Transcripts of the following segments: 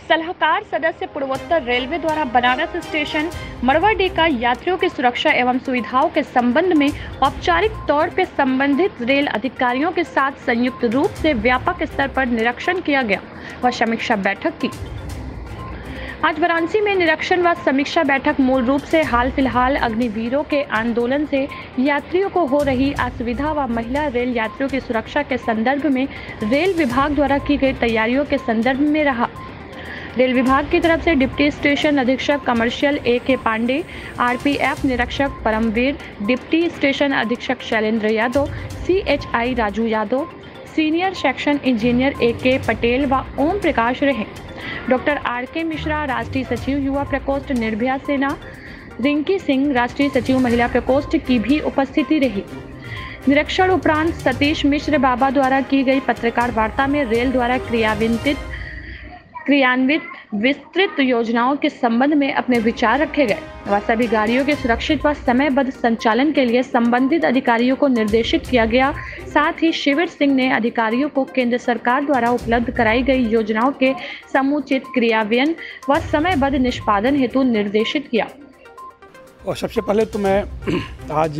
सलाहकार सदस्य पूर्वोत्तर रेलवे द्वारा बनारस स्टेशन मड़वाडीह यात्रियों की सुरक्षा एवं सुविधाओं के संबंध में औपचारिक तौर पर संबंधित रेल अधिकारियों के साथ संयुक्त रूप से व्यापक स्तर पर निरीक्षण किया गया व समीक्षा बैठक की। आज वाराणसी में निरीक्षण व समीक्षा बैठक मूल रूप से हाल फिलहाल अग्निवीरों के आंदोलन से यात्रियों को हो रही असुविधा व महिला रेल यात्रियों की सुरक्षा के संदर्भ में रेल विभाग द्वारा की गई तैयारियों के संदर्भ में रहा। रेल विभाग की तरफ से डिप्टी स्टेशन अधीक्षक कमर्शियल A.K. पांडे, RPF निरीक्षक परमवीर, डिप्टी स्टेशन अधीक्षक Shailendra Yadav, CHI Raju Yadav, senior section engineer A.K. Patel व ओम प्रकाश रहे। Doctor R.K. मिश्रा, राष्ट्रीय सचिव युवा प्रकोष्ठ निर्भया सेना, रिंकी सिंह, राष्ट्रीय सचिव महिला प्रकोष्ठ की भी उपस्थिति रही। निरीक्षण उपरांत सतीश मिश्र बाबा द्वारा की गई पत्रकार वार्ता में रेल द्वारा क्रियान्वित विस्तृत योजनाओं के संबंध में अपने विचार रखे गए व सभी गाड़ियों के सुरक्षित व समयबद्ध संचालन के लिए संबंधित अधिकारियों को निर्देशित किया गया। साथ ही शिविर सिंह ने अधिकारियों को केंद्र सरकार द्वारा उपलब्ध कराई गई योजनाओं के समुचित क्रियान्वयन व समयबद्ध निष्पादन हेतु निर्देशित किया। और सबसे पहले तो मैं आज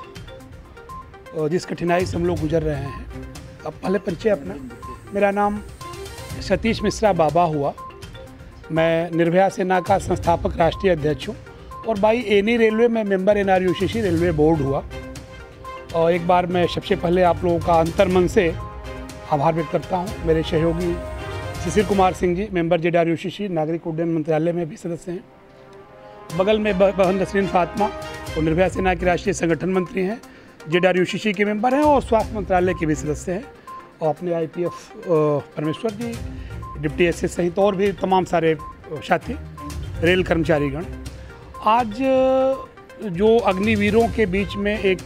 जिस कठिनाई से हम लोग गुजर रहे हैं, अब पहले परिचय अपना। मेरा नाम सतीश मिश्रा बाबा हुआ। मैं निर्भया सेना का संस्थापक राष्ट्रीय अध्यक्ष हूँ और बाई एनी रेलवे में मेंबर NRUCC रेलवे बोर्ड हुआ। और एक बार मैं सबसे पहले आप लोगों का अंतर्मन से आभार व्यक्त करता हूँ। मेरे सहयोगी शिशिर कुमार सिंह जी, मेंबर ZRUCC, नागरिक उड्डयन मंत्रालय में भी सदस्य हैं। बगल में बहन नसरीन फातिमा, वो निर्भया सेना की राष्ट्रीय संगठन मंत्री हैं, ZRUCC के मेंबर हैं और स्वास्थ्य मंत्रालय के भी सदस्य हैं। और अपने IPF परमेश्वर जी, डिप्टी SS सहित और भी तमाम सारे साथी रेल कर्मचारीगण। आज जो अग्निवीरों के बीच में एक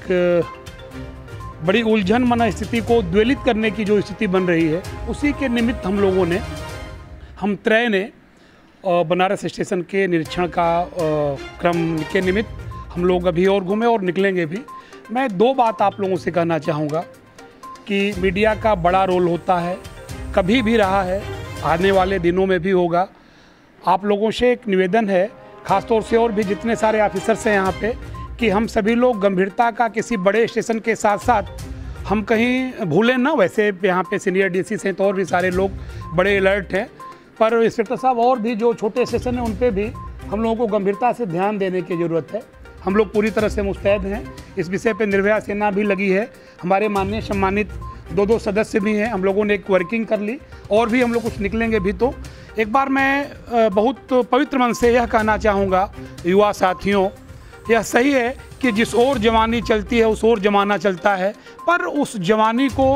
बड़ी उलझन मना स्थिति को द्वेलित करने की जो स्थिति बन रही है, उसी के निमित्त हम त्रय ने बनारस स्टेशन के निरीक्षण का क्रम के निमित्त हम लोग अभी और घूमे और निकलेंगे भी। मैं दो बात आप लोगों से कहना चाहूँगा कि मीडिया का बड़ा रोल होता है, कभी भी रहा है, आने वाले दिनों में भी होगा। आप लोगों से एक निवेदन है, ख़ासतौर से और भी जितने सारे ऑफिसर्स हैं यहाँ पे, कि हम सभी लोग गंभीरता का किसी बड़े स्टेशन के साथ साथ हम कहीं भूलें ना। वैसे यहाँ पे सीनियर DC हैं तो और भी सारे लोग बड़े अलर्ट हैं, पर इंस्पेक्टर साहब और भी जो छोटे स्टेशन हैं उन पर भी हम लोगों को गंभीरता से ध्यान देने की ज़रूरत है। हम लोग पूरी तरह से मुस्तैद हैं। इस विषय पे निर्भया सेना भी लगी है, हमारे माननीय सम्मानित दो सदस्य भी हैं। हम लोगों ने एक वर्किंग कर ली और भी हम लोग कुछ निकलेंगे भी। तो एक बार मैं बहुत पवित्र मन से यह कहना चाहूँगा युवा साथियों, यह सही है कि जिस ओर जवानी चलती है उस ओर जमाना चलता है, पर उस जवानी को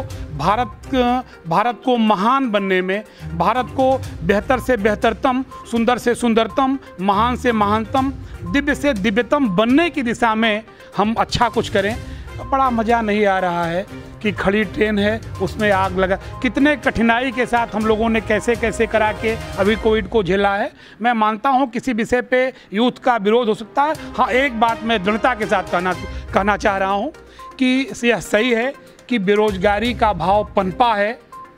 भारत को महान बनने में, भारत को बेहतर से बेहतरतम, सुंदर से सुंदरतम, महान से महानतम, दिव्य से दिव्यतम बनने की दिशा में हम अच्छा कुछ करें। बड़ा मज़ा नहीं आ रहा है कि खड़ी ट्रेन है उसमें आग लगा, कितने कठिनाई के साथ हम लोगों ने कैसे कैसे करा के अभी कोविड को झेला है। मैं मानता हूं किसी विषय पे यूथ का विरोध हो सकता है। हाँ, एक बात मैं दृढ़ता के साथ कहना चाह रहा हूं कि यह सही है कि बेरोजगारी का भाव पनपा है,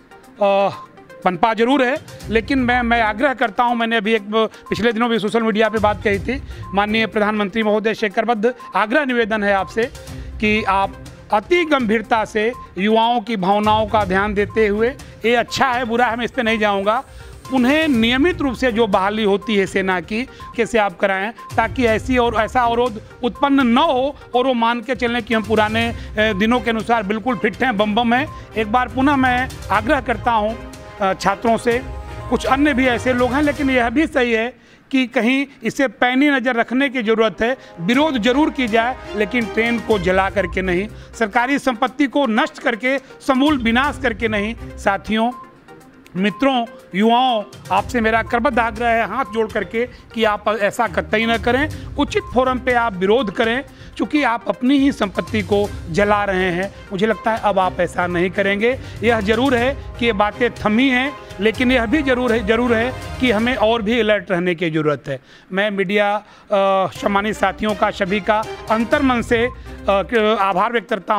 पनपा जरूर है, लेकिन मैं आग्रह करता हूं, मैंने अभी एक पिछले दिनों भी सोशल मीडिया पे बात कही थी, माननीय प्रधानमंत्री महोदय से करबद्ध आग्रह निवेदन है आपसे कि आप अति गंभीरता से युवाओं की भावनाओं का ध्यान देते हुए, ये अच्छा है बुरा है मैं इस पर नहीं जाऊँगा, उन्हें नियमित रूप से जो बहाली होती है सेना की कैसे आप कराएं, ताकि ऐसी और ऐसा अवरोध उत्पन्न न हो और वो मान के चलें कि हम पुराने दिनों के अनुसार बिल्कुल फिट हैं, बम हैं। एक बार पुनः मैं आग्रह करता हूँ छात्रों से, कुछ अन्य भी ऐसे लोग हैं, लेकिन यह भी सही है कि कहीं इसे पैनी नज़र रखने की ज़रूरत है। विरोध जरूर की जाए, लेकिन ट्रेन को जला करके नहीं, सरकारी संपत्ति को नष्ट करके, समूल विनाश करके नहीं। साथियों, मित्रों, युवाओं, आपसे मेरा करबद्ध आग्रह है हाथ जोड़ करके कि आप ऐसा कतई न करें। उचित फोरम पे आप विरोध करें, क्योंकि आप अपनी ही संपत्ति को जला रहे हैं। मुझे लगता है अब आप ऐसा नहीं करेंगे। यह जरूर है कि ये बातें थमी हैं, लेकिन यह भी जरूर है कि हमें और भी अलर्ट रहने की ज़रूरत है। मैं मीडिया सम्मानित साथियों का, सभी का अंतर्मन से आभार व्यक्त करता हूँ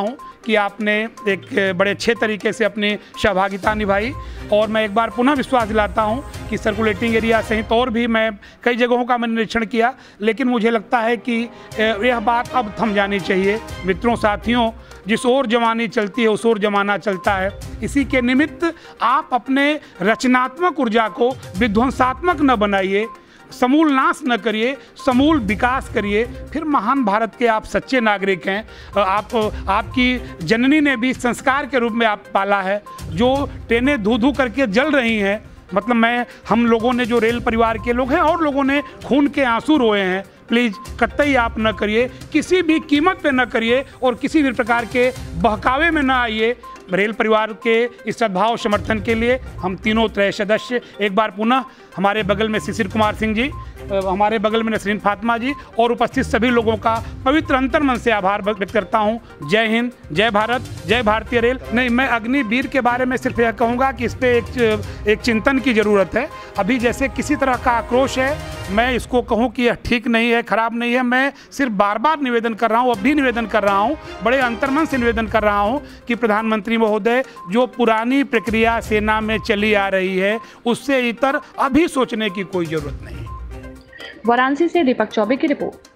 कि आपने एक बड़े अच्छे तरीके से अपनी सहभागिता निभाई। और मैं एक बार पुनः विश्वास दिलाता हूं कि सर्कुलेटिंग एरिया सहित और भी मैं कई जगहों का मैंने निरीक्षण किया, लेकिन मुझे लगता है कि यह बात अब थम जानी चाहिए। मित्रों, साथियों, जिस ओर जवानी चलती है उस ओर जमाना चलता है। इसी के निमित्त आप अपने रचनात्मक ऊर्जा को विध्वंसात्मक न बनाइए, समूल नाश न करिए, समूल विकास करिए। फिर महान भारत के आप सच्चे नागरिक हैं। आपकी जननी ने भी संस्कार के रूप में आप पाला है। जो ट्रेनें धू धू करके जल रही हैं, मतलब हम लोगों ने, जो रेल परिवार के लोग हैं और लोगों ने खून के आंसू रोए हैं, प्लीज़ कतई आप न करिए, किसी भी कीमत पे न करिए और किसी भी प्रकार के बहकावे में न आइए। रेल परिवार के इस सद्भाव समर्थन के लिए हम तीनों त्रय सदस्य एक बार पुनः, हमारे बगल में शिशिर कुमार सिंह जी, हमारे बगल में नसरीन फातिमा जी और उपस्थित सभी लोगों का पवित्र अंतर्मन से आभार व्यक्त करता हूं। जय हिंद, जय भारत, जय भारतीय रेल। नहीं, मैं अग्निवीर के बारे में सिर्फ यह कहूँगा कि इस पर एक चिंतन की ज़रूरत है। अभी जैसे किसी तरह का आक्रोश है, मैं इसको कहूँ कि यह ठीक नहीं है, खराब नहीं है। मैं सिर्फ बार बार निवेदन कर रहा हूँ, अब भी निवेदन कर रहा हूँ, बड़े अंतर्मन से निवेदन कर रहा हूँ कि प्रधानमंत्री महोदय, जो पुरानी प्रक्रिया सेना में चली आ रही है उससे इतर अभी सोचने की कोई ज़रूरत नहीं। वाराणसी से दीपक चौबे की रिपोर्ट।